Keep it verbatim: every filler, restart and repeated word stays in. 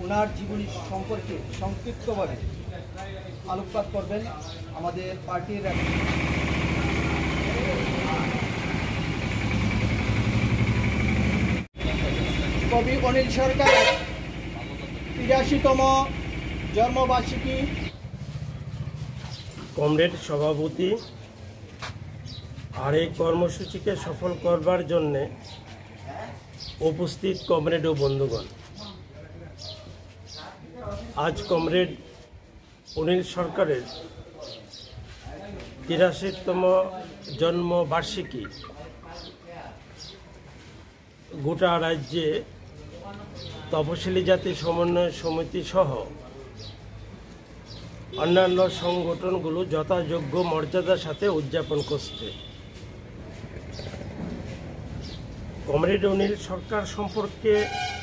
ওনার জীবনী সম্পর্কে সংক্ষিপ্তভাবে আলোকপাত করবেন আমাদের পার্টির কবি অনিল সরকারের তিরাশিতম জন্মবার্ষিকী। কমরেড সভাপতি আর এই কর্মসূচিকে সফল করবার জন্যে উপস্থিত কমরেড ও বন্ধুগণ, আজ কমরেড অনিল সরকারের তিরাশিতম জন্মবার্ষিকী। গোটা রাজ্যে তপশিলি জাতি সমন্বয় সমিতি সহ অন্যান্য সংগঠনগুলো যথাযোগ্য মর্যাদার সাথে উদযাপন করছে। কমরেড অনিল সরকার সম্পর্কে